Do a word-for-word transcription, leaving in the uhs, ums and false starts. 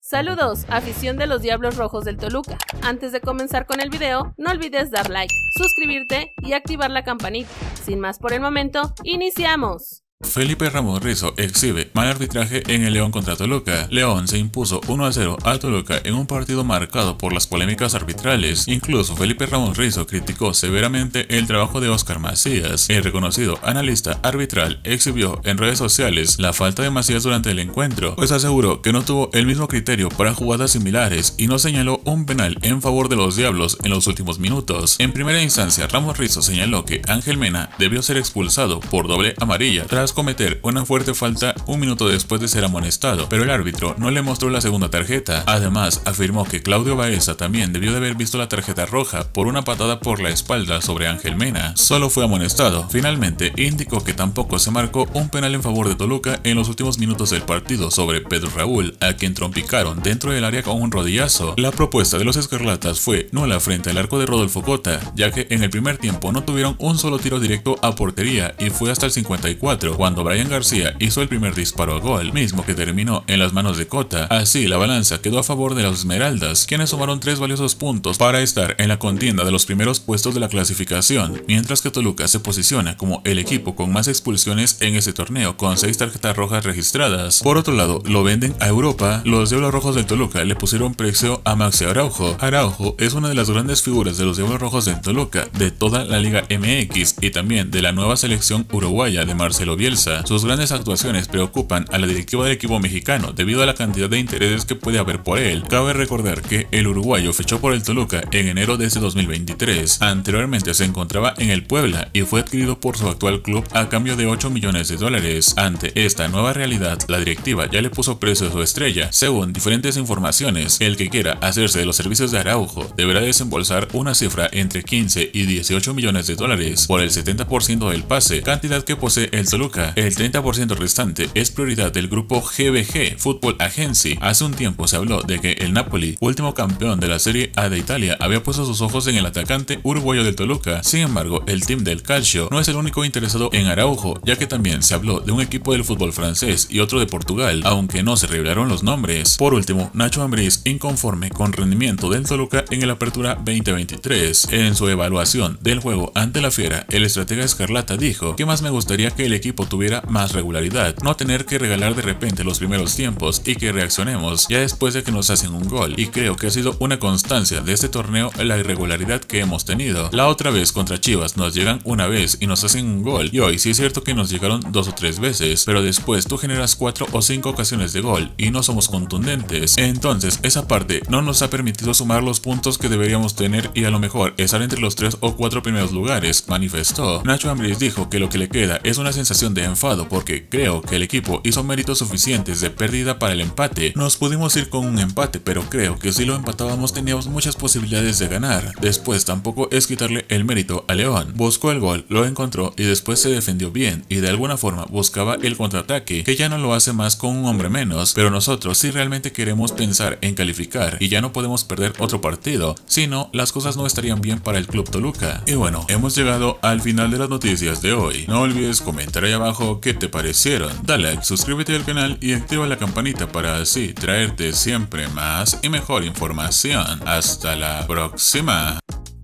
Saludos, afición de los Diablos Rojos del Toluca. Antes de comenzar con el video, no olvides dar like, suscribirte y activar la campanita. Sin más por el momento, ¡iniciamos! Felipe Ramos Rizo exhibe mal arbitraje en el León contra Toluca. León se impuso uno a cero a Toluca en un partido marcado por las polémicas arbitrales. Incluso Felipe Ramos Rizo criticó severamente el trabajo de Óscar Macías. El reconocido analista arbitral exhibió en redes sociales la falta de Macías durante el encuentro, pues aseguró que no tuvo el mismo criterio para jugadas similares y no señaló un penal en favor de los Diablos en los últimos minutos. En primera instancia, Ramos Rizo señaló que Ángel Mena debió ser expulsado por doble amarilla tras cometer una fuerte falta un minuto después de ser amonestado, pero el árbitro no le mostró la segunda tarjeta. Además, afirmó que Claudio Baeza también debió de haber visto la tarjeta roja por una patada por la espalda sobre Ángel Mena. Solo fue amonestado. Finalmente, indicó que tampoco se marcó un penal en favor de Toluca en los últimos minutos del partido sobre Pedro Raúl, a quien trompicaron dentro del área con un rodillazo. La propuesta de los escarlatas fue nula frente al arco de Rodolfo Cota, ya que en el primer tiempo no tuvieron un solo tiro directo a portería y fue hasta el cincuenta y cuatro cuando Brian García hizo el primer disparo a gol, mismo que terminó en las manos de Cota. Así, la balanza quedó a favor de los Esmeraldas, quienes sumaron tres valiosos puntos para estar en la contienda de los primeros puestos de la clasificación, mientras que Toluca se posiciona como el equipo con más expulsiones en ese torneo, con seis tarjetas rojas registradas. Por otro lado, lo venden a Europa. Los Diablos Rojos del Toluca le pusieron precio a Maxi Araujo. Araujo es una de las grandes figuras de los Diablos Rojos del Toluca, de toda la Liga M X y también de la nueva selección uruguaya de Marcelo Bielsa. Sus grandes actuaciones preocupan a la directiva del equipo mexicano debido a la cantidad de intereses que puede haber por él. Cabe recordar que el uruguayo fichó por el Toluca en enero de este dos mil veintitrés. Anteriormente se encontraba en el Puebla y fue adquirido por su actual club a cambio de ocho millones de dólares. Ante esta nueva realidad, la directiva ya le puso precio a su estrella. Según diferentes informaciones, el que quiera hacerse de los servicios de Araujo deberá desembolsar una cifra entre quince y dieciocho millones de dólares por el setenta por ciento del pase, cantidad que posee el Toluca. El treinta por ciento restante es prioridad del grupo G B G Football Agency. Hace un tiempo se habló de que el Napoli, último campeón de la Serie A de Italia, había puesto sus ojos en el atacante uruguayo del Toluca. Sin embargo, el team del Calcio no es el único interesado en Araujo, ya que también se habló de un equipo del fútbol francés y otro de Portugal, aunque no se revelaron los nombres. Por último, Nacho Ambriz inconforme con rendimiento del Toluca en el Apertura veinte veintitrés. En su evaluación del juego ante la Fiera, el estratega escarlata dijo que más me gustaría que el equipo tuviera más regularidad, no tener que regalar de repente los primeros tiempos y que reaccionemos ya después de que nos hacen un gol, y creo que ha sido una constancia de este torneo la irregularidad que hemos tenido. La otra vez contra Chivas nos llegan una vez y nos hacen un gol, y hoy sí es cierto que nos llegaron dos o tres veces, pero después tú generas cuatro o cinco ocasiones de gol y no somos contundentes. Entonces esa parte no nos ha permitido sumar los puntos que deberíamos tener y a lo mejor estar entre los tres o cuatro primeros lugares, manifestó. Nacho Ambriz dijo que lo que le queda es una sensación de enfado porque creo que el equipo hizo méritos suficientes de pérdida para el empate. Nos pudimos ir con un empate, pero creo que si lo empatábamos teníamos muchas posibilidades de ganar. Después tampoco es quitarle el mérito a León. Buscó el gol, lo encontró y después se defendió bien y de alguna forma buscaba el contraataque, que ya no lo hace más con un hombre menos, pero nosotros sí realmente queremos pensar en calificar y ya no podemos perder otro partido, si no las cosas no estarían bien para el Club Toluca. Y bueno, hemos llegado al final de las noticias de hoy. No olvides comentar ahí abajo qué te parecieron. Dale like, suscríbete al canal y activa la campanita para así traerte siempre más y mejor información. Hasta la próxima.